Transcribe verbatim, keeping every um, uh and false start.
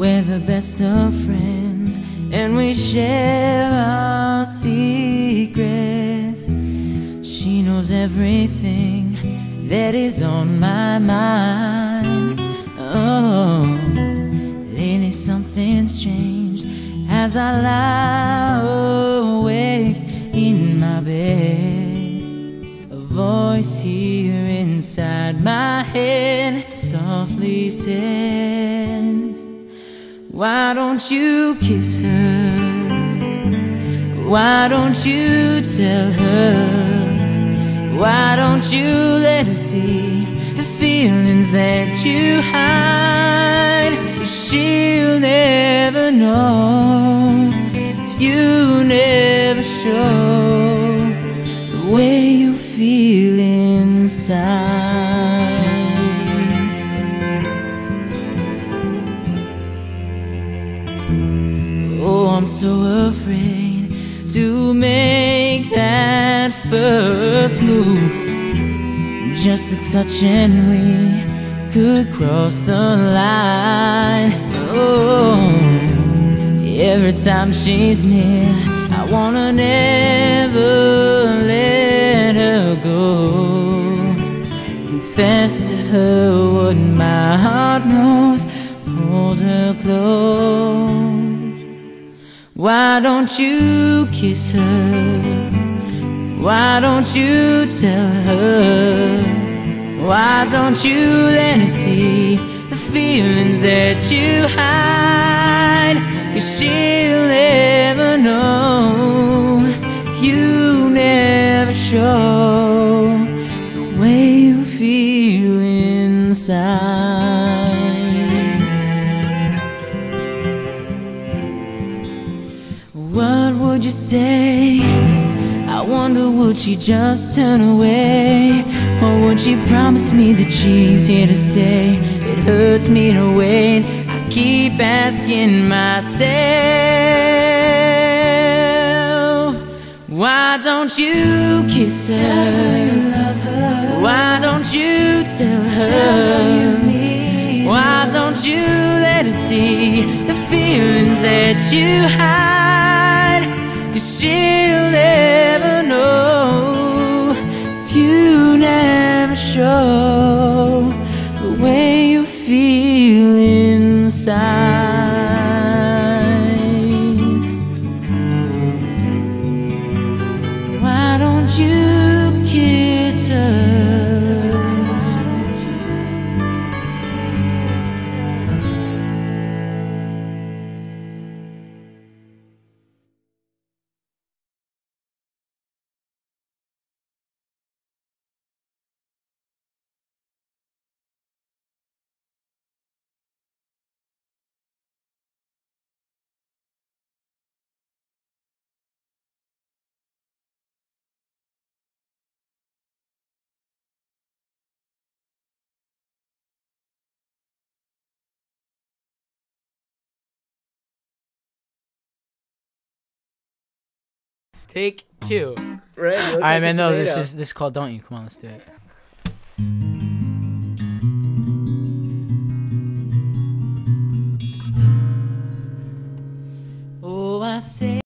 We're the best of friends, and we share our secrets. She knows everything that is on my mind. Oh, lately something's changed as I lie awake in my bed. A voice here inside my head softly says, why don't you kiss her? Why don't you tell her? Why don't you let her see the feelings that you hide? 'Cause she'll never know if you never show the way you feel inside. Oh, I'm so afraid to make that first move. Just a touch and we could cross the line. Oh, every time she's near, I wanna never let her go. Confess to her what my heart knows, hold her close. Why don't you kiss her? Why don't you tell her? Why don't you let her see the feelings that you hide? 'Cause she'll never know if you never show the way you feel inside. What would you say? I wonder, would she just turn away? Or would she promise me that she's here to stay? It hurts me to wait, I keep asking myself. Why don't you kiss her? Tell her you love her. Why don't you tell her? Tell her you need her. Why don't you let her see the feelings that you hide? 'Cause she'll never know if you never show the way you feel inside. Why don't you kiss her? Take two. Right. All right, man. No, this is this is called Don't You? Come on, let's do it. Oh, I say